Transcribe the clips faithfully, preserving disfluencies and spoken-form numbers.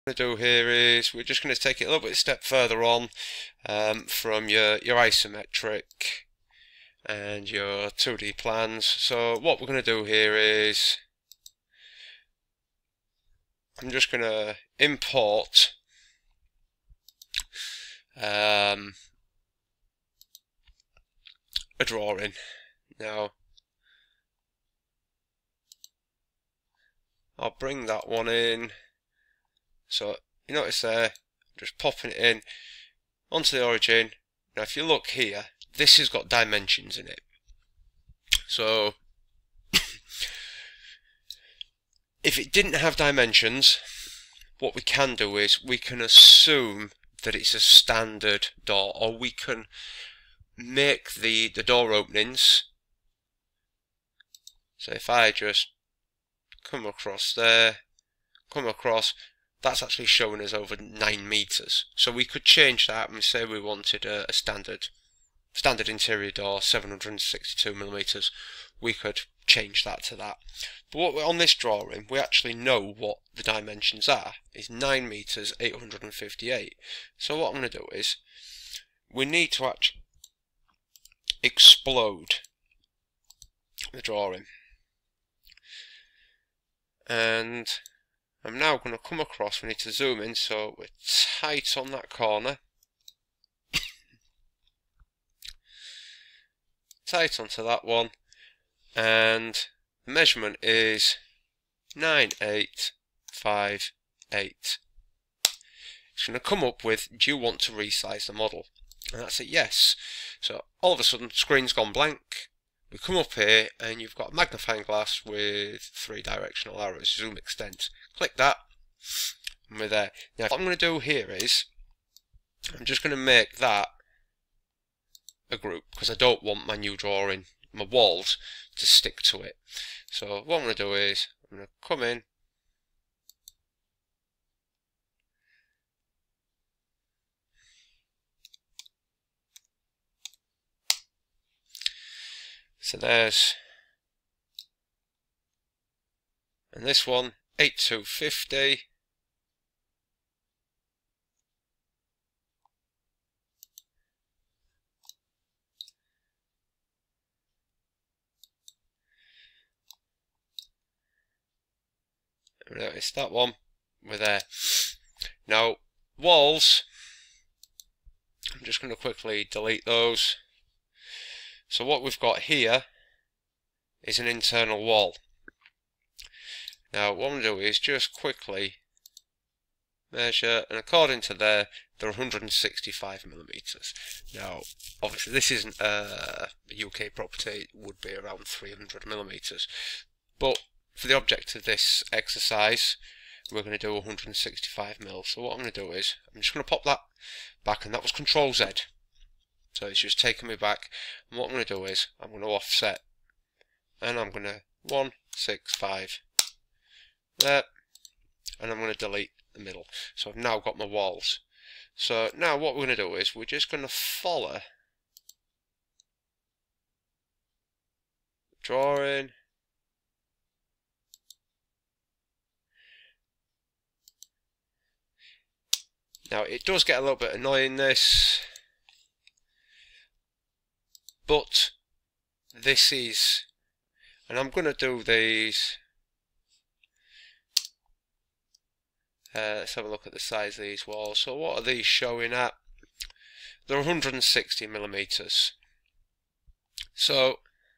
What we're going to do here is we're just going to take it a little bit a step further on um, from your, your isometric and your two D plans. So what we're going to do here is I'm just going to import um, a drawing. Now I'll bring that one in. So you notice there, I'm just popping it in onto the origin. Now if you look here, this has got dimensions in it. So if it didn't have dimensions, what we can do is we can assume that it's a standard door, or we can make the, the door openings. So if I just come across there, come across, that's actually showing us over nine meters. So we could change that and say we wanted a, a standard standard interior door, seven hundred sixty-two millimeters. We could change that to that. But what we're, on this drawing, we actually know what the dimensions are. Is nine meters, eight hundred fifty-eight. So what I'm going to do is we need to actually explode the drawing, and I'm now going to come across, we need to zoom in so we're tight on that corner, tight onto that one, and the measurement is nine eight five eight. It's going to come up with, do you want to resize the model? And that's a yes. So all of a sudden screen's gone blank. We come up here and you've got a magnifying glass with three directional arrows, zoom extent. Click that and we're there. Now what I'm going to do here is I'm just going to make that a group because I don't want my new drawing, my walls, to stick to it. So what I'm going to do is I'm going to come in, so there's, and this one eight two fifty, notice that one, we're there. Now walls, I'm just going to quickly delete those. So what we've got here is an internal wall. Now what I'm going to do is just quickly measure, and according to there, they're one hundred sixty-five millimeters. Now obviously this isn't a U K property, it would be around three hundred millimeters, but for the object of this exercise we're going to do one hundred sixty-five mil. So what I'm going to do is I'm just going to pop that back, and that was Control Z, so it's just taking me back. And what I'm going to do is I'm going to offset, and I'm going to one six five there, and I'm going to delete the middle. So I've now got my walls. So now what we're going to do is we're just going to follow the drawing. Now it does get a little bit annoying this, but this is, and I'm going to do these, uh, let's have a look at the size of these walls. So what are these showing at? They're one hundred sixty millimeters. So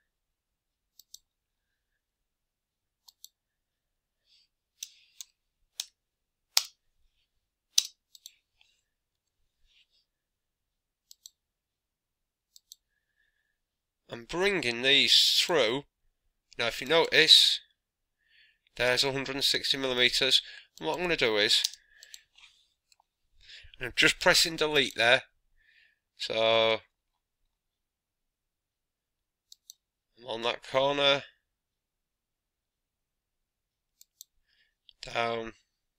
I'm bringing these through. Now if you notice, there's one hundred sixty millimeters. And what I'm going to do is, and I'm just pressing delete there, so I'm on that corner, down,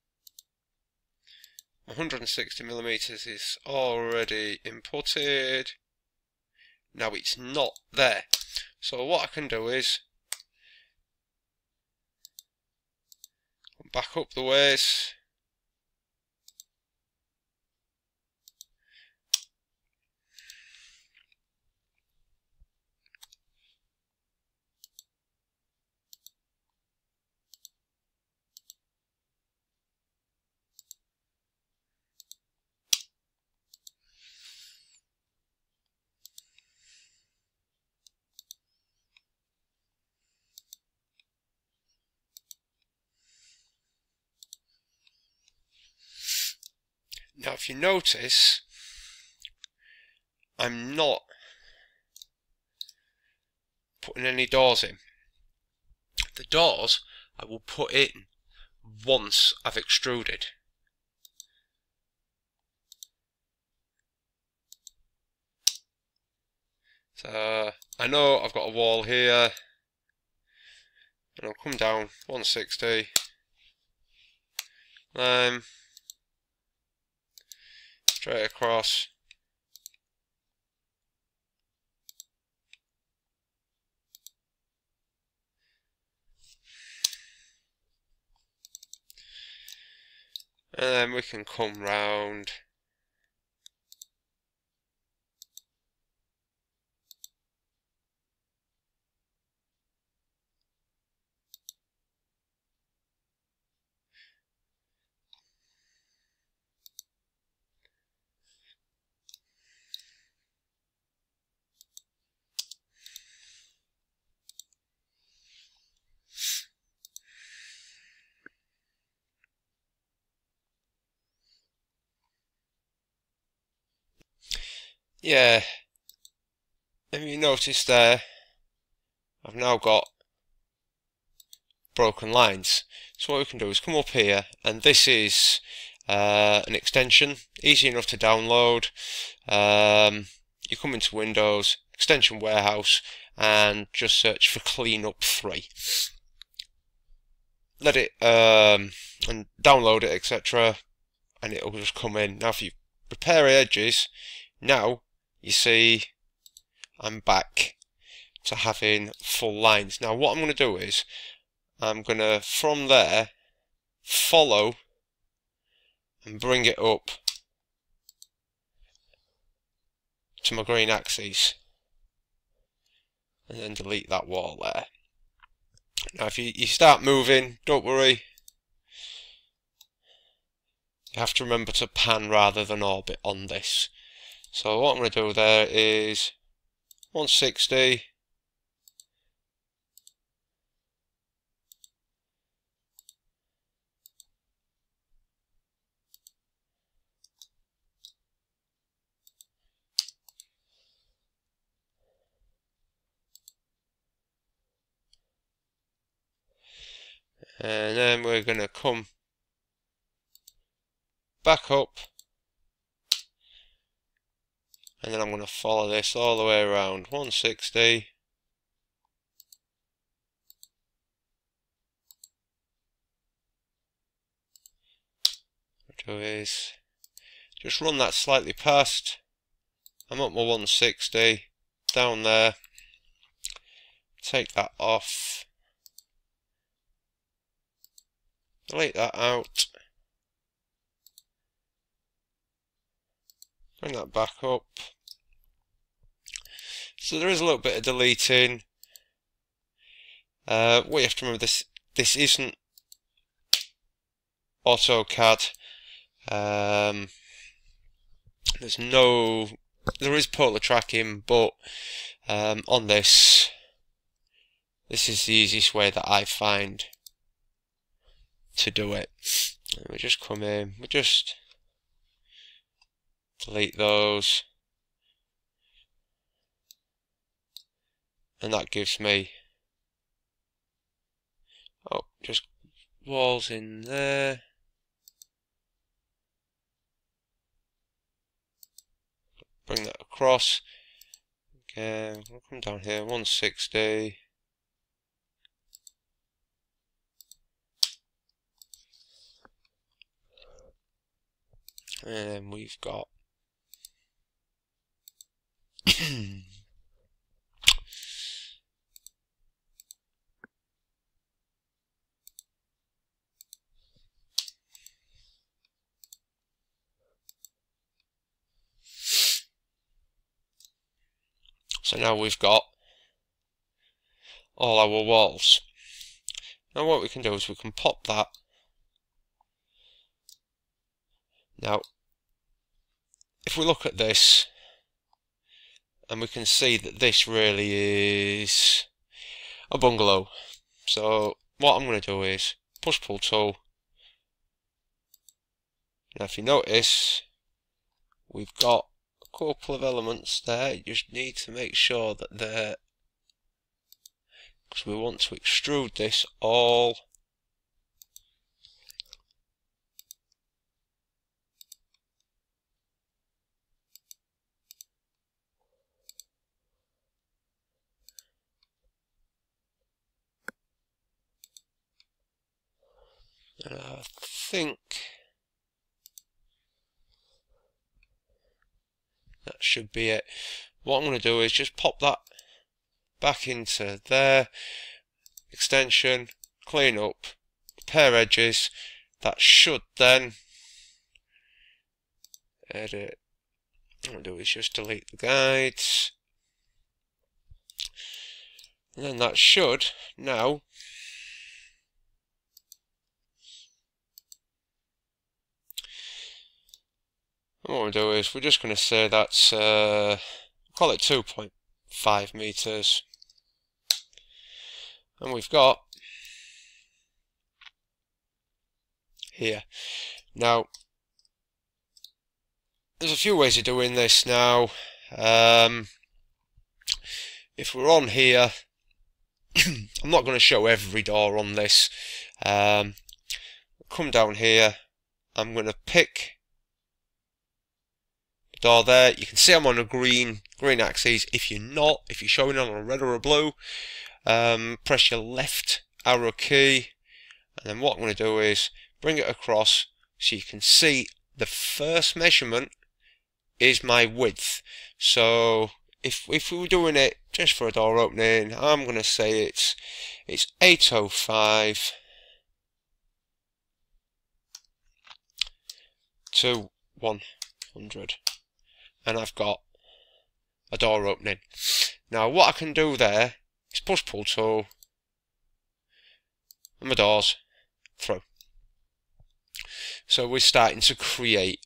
one hundred sixty millimeters is already inputted. Now it's not there. So what I can do is back up the ways, Now if you notice, I'm not putting any doors in. The doors I will put in once I've extruded. So I know I've got a wall here, and I'll come down one sixty, line, straight across, and then we can come round yeah, if you notice there, I've now got broken lines. So what we can do is come up here, and this is uh, an extension, easy enough to download. Um, you come into Windows, Extension Warehouse, and just search for Cleanup three. Let it, um, and download it, et cetera, and it'll just come in. Now if you repair edges, now you see I'm back to having full lines. Now what I'm going to do is I'm going to from there follow and bring it up to my green axis, and then delete that wall there. Now if you, you start moving, don't worry, you have to remember to pan rather than orbit on this. So what I'm going to do there is one sixty, and then we're going to come back up, and then I'm going to follow this all the way around one sixty, what I do is just run that slightly past. I'm up my one sixty, down there, take that off, delete that out, bring that back up. So there is a little bit of deleting. Uh, what you have to remember, this this isn't AutoCAD. Um, there's no, there is polar tracking, but um, on this, this is the easiest way that I find to do it. And we just come in, we just delete those, and that gives me, oh, just walls in there. Bring that across. Okay, we'll come down here, one sixty. And we've got so now we've got all our walls. Now what we can do is we can pop that. Now if we look at this, and we can see that this really is a bungalow. So what I'm going to do is push pull tool, Now if you notice, we've got a couple of elements there. You just need to make sure that they're, because we want to extrude this all and I think that should be it. What I'm going to do is just pop that back into there, extension, clean up, pair edges. That should then edit. What I'm going to do is just delete the guides, and then that should now what we'll do is we're just going to say that's uh, call it two point five meters, and we've got here. Now there's a few ways of doing this now. Um, if we're on here, I'm not going to show every door on this. Um, come down here, I'm going to pick the door there. You can see I'm on a green green axis. If you're not, if you're showing on a red or a blue, um, press your left arrow key, and then what I'm going to do is bring it across so you can see the first measurement is my width. So if if we were doing it just for a door opening, I'm going to say it's it's eight oh five to one hundred, and I've got a door opening. Now what I can do there is push pull tool, and my doors through. So we're starting to create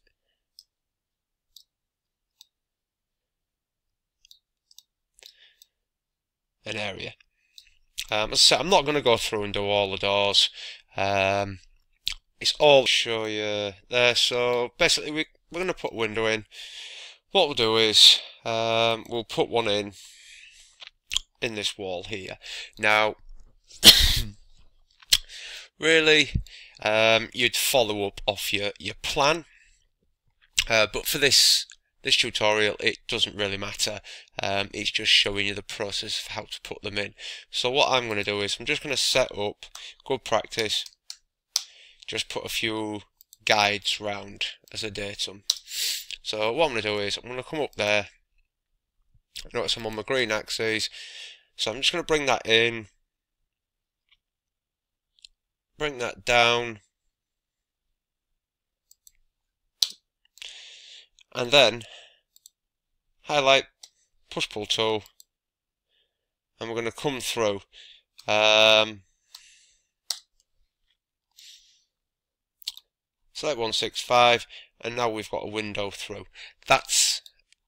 an area. Um, as I said, I'm not going to go through and do all the doors. Um, it's all show you there. So basically, we, we're going to put a window in. What we'll do is um, we'll put one in in this wall here. Now, really, um, you'd follow up off your your plan, uh, but for this. This tutorial, it doesn't really matter. Um, it's just showing you the process of how to put them in. So what I'm going to do is I'm just going to set up, good practice, just put a few guides round as a datum. So what I'm going to do is I'm going to come up there. Notice I'm on my green axis, so I'm just going to bring that in, bring that down, and then highlight, push pull tool, and we're going to come through. Um, select one sixty-five, and now we've got a window through. That's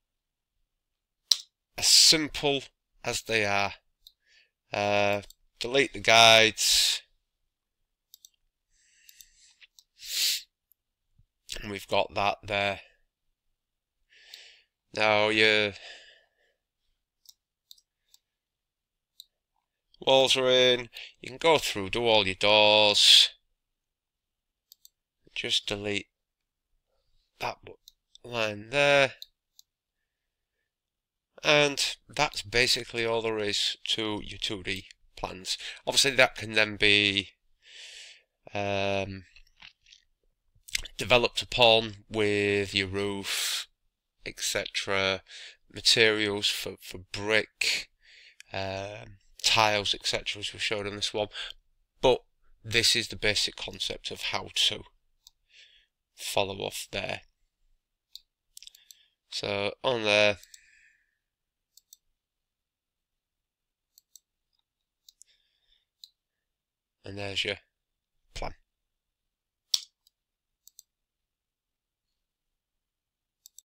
as simple as they are. Uh, delete the guides, and we've got that there. Now your walls are in, you can go through, do all your doors, just delete that line there, and that's basically all there is to your two D plans. Obviously that can then be um, developed upon with your roof, etc., materials for, for brick, um, tiles, etc., as we showed on this one. But this is the basic concept of how to follow off there. So on there, and there's your